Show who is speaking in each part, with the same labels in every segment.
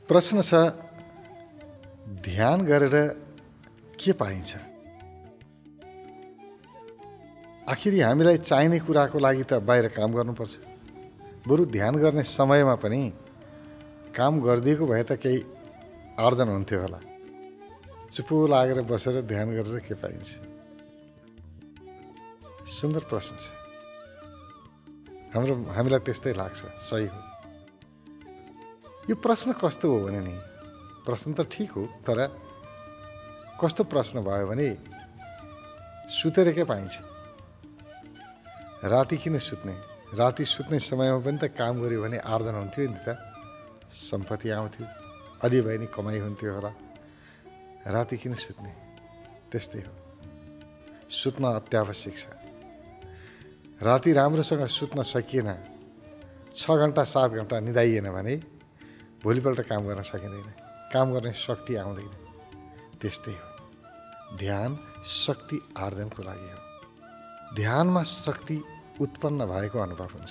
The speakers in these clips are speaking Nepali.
Speaker 1: प्रश्न छ, ध्यान गरेर के पाइन्छ? आखिरी हामीलाई चाहिने कुराको लागि त बाहिर काम गर्नुपर्छ। बरु ध्यान गर्ने समयमा पनि काम गरिदिएको भए त केही आर्जन हुन्थ्यो होला। चुप्पो लागेर बसेर ध्यान गरेर के पाइन्छ? सुन्दर प्रश्न छ। हामीलाई त्यस्तै लाग्छ, सही हो। यो प्रश्न कस्तो हो भने नि, प्रश्न त ठिक हो, तर कस्तो प्रश्न भयो भने सुतेर के पाइन्छ? राति किन सुत्ने? राति सुत्ने समयमा पनि त काम गऱ्यो भने आर्जन हुन्थ्यो नि त, सम्पत्ति आउँथ्यो, अलि भए नि कमाइ हुन्थ्यो होला। राति किन सुत्ने? त्यस्तै हो, सुत्न अत्यावश्यक छ। राति राम्रोसँग सुत्न सकिएन, 6 घन्टा 7 घन्टा निदाइएन भने भोलिपल्ट काम गर्न सकिँदैन, काम गर्ने शक्ति आउँदैन। त्यस्तै हो, ध्यान शक्ति आर्जनको लागि हो। ध्यानमा शक्ति उत्पन्न भएको अनुभव हुन्छ।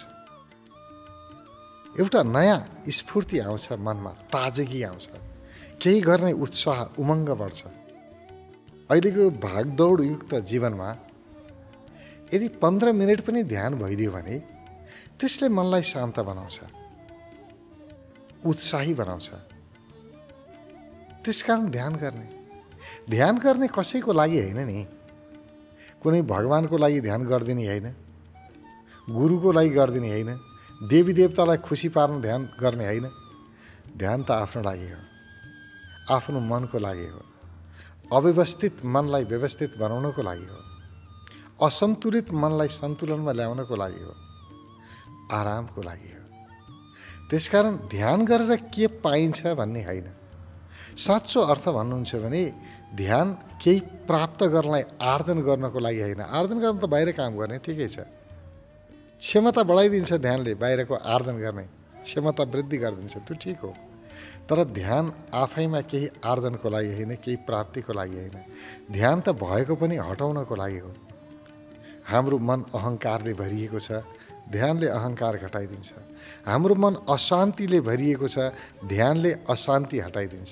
Speaker 1: एउटा नयाँ स्फूर्ति आउँछ मनमा, ताजगी आउँछ, केही गर्ने उत्साह उमङ्ग बढ्छ। अहिलेको भागदौडयुक्त जीवनमा यदि 15 मिनट पनि ध्यान भइदियो भने त्यसले मनलाई शान्त बनाउँछ, उत्साही बनाउँछ। त्यसकारण ध्यान गर्ने कसैको लागि होइन नि, कुनै भगवानको लागि ध्यान गरिदिने होइन, गुरुको लागि गरिदिने होइन, देवी देवतालाई खुसी पार्न ध्यान गर्ने होइन। ध्यान त आफ्नो लागि हो, आफ्नो मनको लागि हो, अव्यवस्थित मनलाई व्यवस्थित बनाउनको लागि हो, असन्तुलित मनलाई सन्तुलनमा ल्याउनको लागि हो, आरामको लागि हो। त्यसकारण ध्यान गरेर के पाइन्छ भन्ने होइन। साँचो अर्थ भन्नुहुन्छ भने ध्यान केही प्राप्त गर्नलाई आर्जन गर्नको लागि होइन। आर्जन गर्न त बाहिर काम गर्ने ठिकै छ, क्षमता बढाइदिन्छ ध्यानले, बाहिरको आर्जन गर्ने क्षमता वृद्धि गरिदिन्छ, त्यो ठिक हो। तर ध्यान आफैमा केही आर्जनको लागि होइन, केही प्राप्तिको लागि होइन। ध्यान त भएको पनि हटाउनको लागि हो। हाम्रो मन अहङ्कारले भरिएको छ, ध्यानले अहङ्कार घटाइदिन्छ। हाम्रो मन अशान्तिले भरिएको छ, ध्यानले अशान्ति हटाइदिन्छ।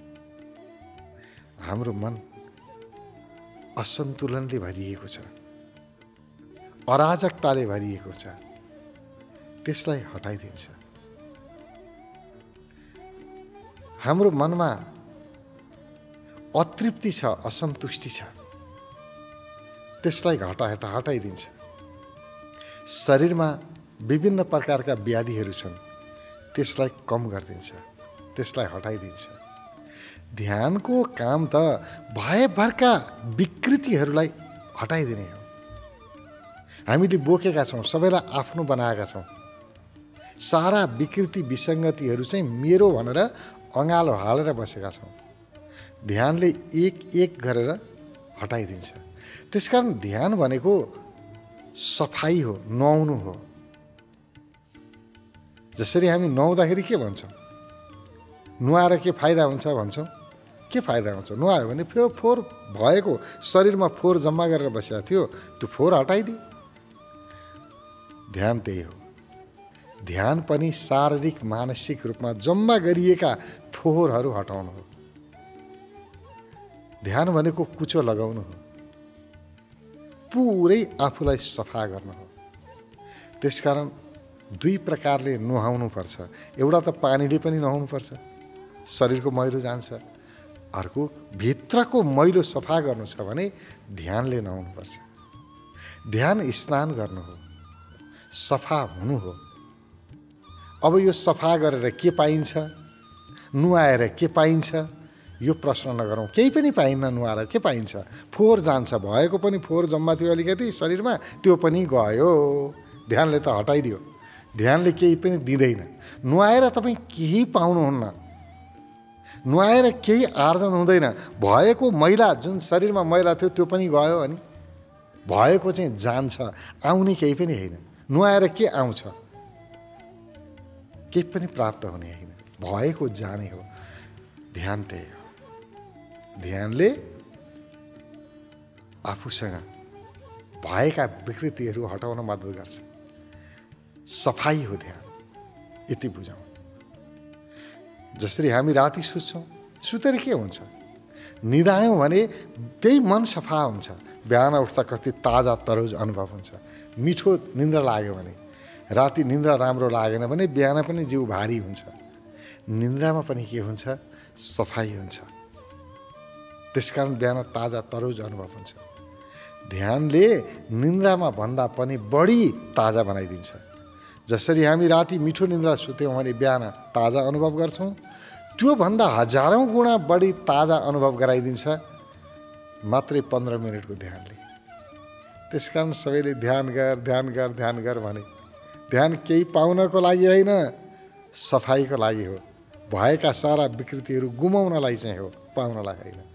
Speaker 1: हाम्रो मन असन्तुलनले भरिएको छ, अराजकताले भरिएको छ, त्यसलाई हटाइदिन्छ। हाम्रो मनमा अतृप्ति छ, असन्तुष्टि छ, त्यसलाई हटाइदिन्छ। शरीरमा विभिन्न प्रकारका व्याधिहरू छन्, त्यसलाई कम गरिदिन्छ, त्यसलाई हटाइदिन्छ। ध्यानको काम त भएभरका विकृतिहरूलाई हटाइदिने हो। हामीले बोकेका छौँ, सबैलाई आफ्नो बनाएका छौँ। सारा विकृति विसङ्गतिहरू चाहिँ मेरो भनेर अँगालो हालेर बसेका छौँ। ध्यानले एक एक गरेर हटाइदिन्छ। त्यसकारण ध्यान भनेको सफाई हो, नुहाउनु हो। जसरी हामी नुहाउँदाखेरि के भन्छौँ? नुहाएर के फाइदा हुन्छ भन्छौँ? के फाइदा हुन्छ? नुहायो भने फोहोर भएको शरीरमा फोहोर जम्मा गरेर बसेको थियो, त्यो फोहोर हटाइदियो। ध्यान त्यही हो। ध्यान पनि शारीरिक मानसिक रूपमा जम्मा गरिएका फोहोरहरू हटाउनु हो। ध्यान भनेको कुचो लगाउनु हो, पुरै आफूलाई सफा गर्नु हो। त्यसकारण 2 प्रकारले नुहाउनु पर्छ। एउटा त पानीले पनि नुहाउनु पर्छ, शरीरको मैलो जान्छ। अर्को भित्रको मैलो सफा गर्नु छ भने ध्यानले नुहाउनु पर्छ। ध्यान स्नान गर्नु हो, सफा हुनु हो। अब यो सफा गरेर के पाइन्छ, नुहाएर के पाइन्छ, यो प्रश्न नगरौँ। केही पनि पाइन्न, नुहाएर के पाइन्छ? फोहोर जान्छ, भएको पनि फोहोर जम्मा थियो अलिकति शरीरमा, त्यो पनि गयो। ध्यानले त हटाइदियो। ध्यानले केही पनि दिँदैन। नुहाएर तपाईँ केही पाउनुहुन्न, नुहाएर केही आर्जन हुँदैन। भएको मैला, जुन शरीरमा मैला थियो त्यो पनि गयो। अनि भएको चाहिँ जान्छ, आउने केही पनि होइन। नुहाएर के आउँछ? केही पनि प्राप्त हुने होइन, भएको जाने हो। ध्यान त्यही हो। ध्यानले आफूसँग भएका विकृतिहरू हटाउन मद्दत गर्छ। सफाई हो ध्यान, यति बुझौँ। जसरी हामी राति सुत्छौँ, सुतेर के हुन्छ, निदायौँ भने त्यही मन सफा हुन्छ, बिहान उठ्दा कति ताजा तरोज अनुभव हुन्छ। मिठो निन्द्रा लाग्यो भने, राति निन्द्रा राम्रो लागेन भने बिहान पनि जिउ भारी हुन्छ। निन्द्रामा पनि के हुन्छ, सफाइ हुन्छ। त्यसकारण बिहान ताजा तरोज अनुभव हुन्छ। ध्यानले निन्द्रामा भन्दा पनि बढी ताजा बनाइदिन्छ। जसरी हामी राति मिठो निन्द्रा सुत्यौँ भने बिहान ताजा अनुभव गर्छौँ, त्यो भन्दा हजारौँ गुणा बढी ताजा अनुभव गराइदिन्छ मात्रै 15 मिनटको ध्यानले। त्यसकारण सबैले ध्यान गर ध्यान गर ध्यान गर भने, ध्यान केही पाउनको लागि होइन, सफाइको लागि हो। भएका सारा विकृतिहरू गुमाउनलाई चाहिँ हो, पाउनलाई होइन।